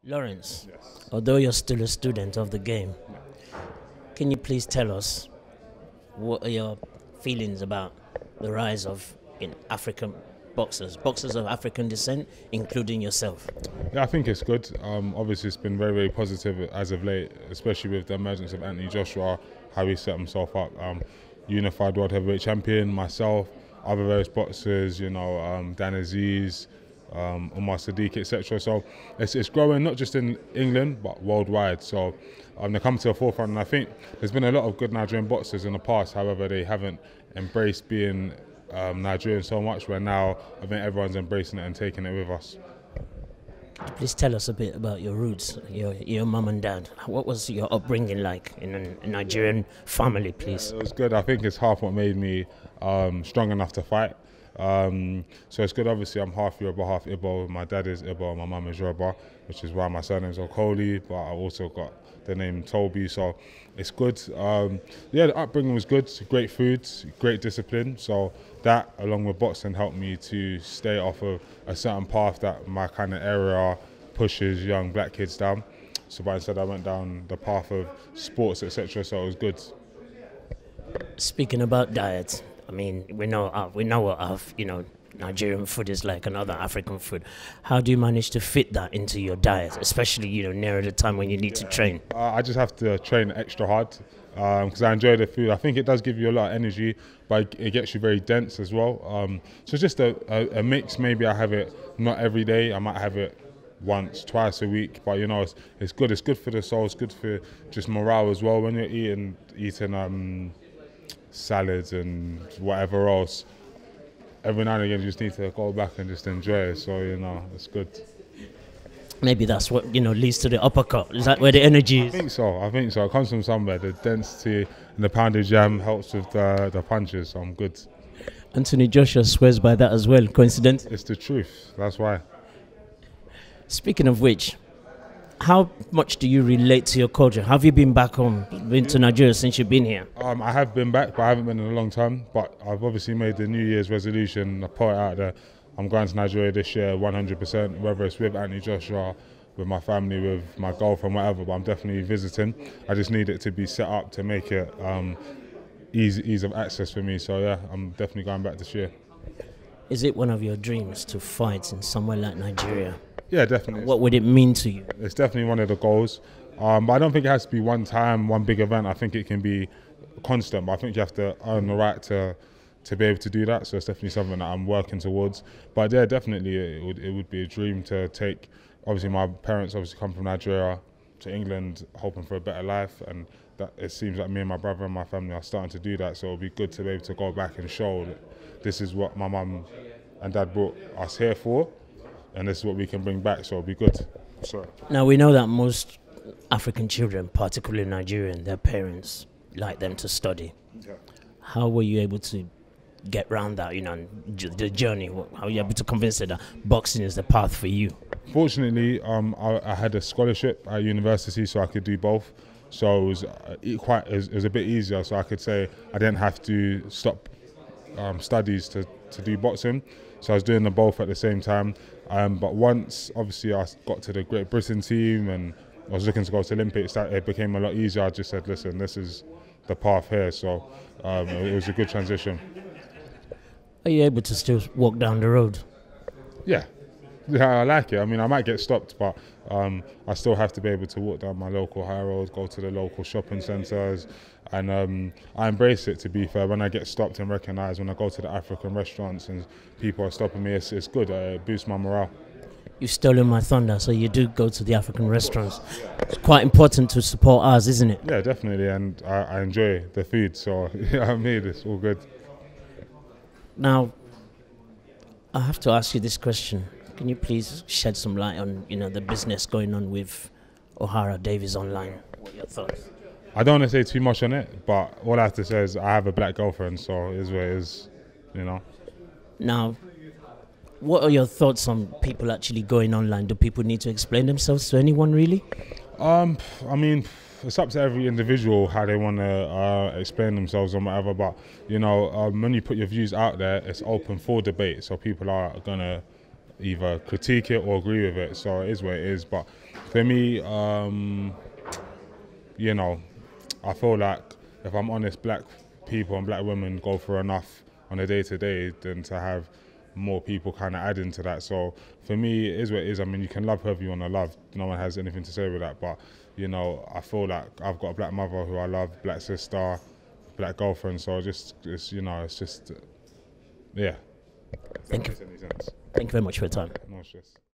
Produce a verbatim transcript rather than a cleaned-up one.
Lawrence, Yes. although you're still a student of the game, can you please tell us what are your feelings about the rise of in African boxers, boxers of African descent, including yourself? Yeah, I think it's good. Um, obviously, it's been very, very positive as of late, especially with the emergence of Anthony Joshua, how he set himself up. Um, unified world heavyweight champion, myself, other various boxers, you know, um, Dan Aziz, um, Umar Sadiq, et cetera. So it's, it's growing not just in England but worldwide. So um, they come to the forefront, and I think there's been a lot of good Nigerian boxers in the past. However, they haven't embraced being um, Nigerian so much. Where now I think everyone's embracing it and taking it with us. Please tell us a bit about your roots, your your mum and dad. What was your upbringing like in a Nigerian family, please? It was good. I think it's half what made me um, strong enough to fight. Um, so it's good. Obviously, I'm half Yoruba, half Igbo. My dad is Igbo, my mum is Yoruba, which is why my surname's Okolie. But I also got the name Toby, so it's good. Um, yeah, the upbringing was good. Great food, great discipline. So that, along with boxing, helped me to stay off of a certain path that my kind of area pushes young black kids down. So, but instead, I went down the path of sports, et cetera. So it was good. Speaking about diet, I mean, we know uh, we know what our, you know, Nigerian food is like another African food. How do you manage to fit that into your diet, especially, you know, nearer the time when you need to train? Uh, I just have to train extra hard because um, I enjoy the food. I think it does give you a lot of energy, but it gets you very dense as well. Um, so it's just a, a, a mix. Maybe I have it not every day. I might have it once, twice a week. But you know, it's, it's good. It's good for the soul. It's good for just morale as well. When you're eating eating um, salads and whatever else, every now and again you just need to go back and just enjoy it. So you know, it's good. Maybe that's what, you know, leads to the uppercut. Is that where the energy I is? think so. I think so. It comes from somewhere. The density and the pounded jam helps with the, the punches. So I'm good. Anthony Joshua swears by that as well, coincidentally. It's the truth. That's why. Speaking of which, how much do you relate to your culture? Have you been back home, been to Nigeria since you've been here? Um, I have been back, but I haven't been in a long time. But I've obviously made the New Year's resolution. I put it out there. I'm going to Nigeria this year, one hundred percent. Whether it's with Anthony Joshua, with my family, with my girlfriend, whatever. But I'm definitely visiting. I just need it to be set up to make it um, easy, ease of access for me. So yeah, I'm definitely going back this year. Is it one of your dreams to fight in somewhere like Nigeria? Yeah, definitely. What would it mean to you? It's definitely one of the goals. Um, but I don't think it has to be one time, one big event. I think it can be constant. But I think you have to earn the right to to be able to do that. So it's definitely something that I'm working towards. But yeah, definitely it would it would be a dream to take. Obviously, my parents obviously come from Nigeria to England, hoping for a better life, and that it seems like me and my brother and my family are starting to do that. So it'll be good to be able to go back and show that this is what my mum and dad brought us here for, and this is what we can bring back. So it'll be good. Sorry. Now, we know that most African children, particularly Nigerian, their parents like them to study. Yeah. How were you able to get around that, you know, j- the journey? How were you able to convince them that boxing is the path for you? Fortunately, um, I, I had a scholarship at university, so I could do both. So it was uh, it quite it was, it was a bit easier. So I could say I didn't have to stop um, studies to, to do boxing. So I was doing them both at the same time. Um, but once, obviously, I got to the Great Britain team and I was looking to go to Olympics, that it became a lot easier. I just said, listen, this is the path here. So um, it was a good transition. Are you able to still walk down the road? Yeah. Yeah, I like it. I mean, I might get stopped, but um, I still have to be able to walk down my local high road, go to the local shopping centres, and um, I embrace it, to be fair. When I get stopped and recognised, when I go to the African restaurants and people are stopping me, it's, it's good. Uh, it boosts my morale. You've stolen my thunder, so you do go to the African restaurants. It's quite important to support ours, isn't it? Yeah, definitely, and I, I enjoy the food, so yeah, I mean, it's all good. Now, I have to ask you this question. Can you please shed some light on, you know, the business going on with O'Hara Davies Online? What are your thoughts? I don't want to say too much on it, but all I have to say is I have a black girlfriend, so it is what it is, you know. Now, what are your thoughts on people actually going online? Do people need to explain themselves to anyone, really? Um, I mean, it's up to every individual how they want to uh, explain themselves and whatever, but, you know, um, when you put your views out there, it's open for debate, so people are going to either critique it or agree with it, so it is what it is. But For me, um, you know, I feel like if I'm honest, black people and black women go through enough on a day to day than to have more people kind of add into that. So for me, it is what it is. I mean, you can love whoever you want to love. No one has anything to say with that. But, you know, I feel like I've got a black mother who I love, black sister, black girlfriend. So just, it's, you know, it's just, yeah. Thank you. Thank you very much for your time. No stress.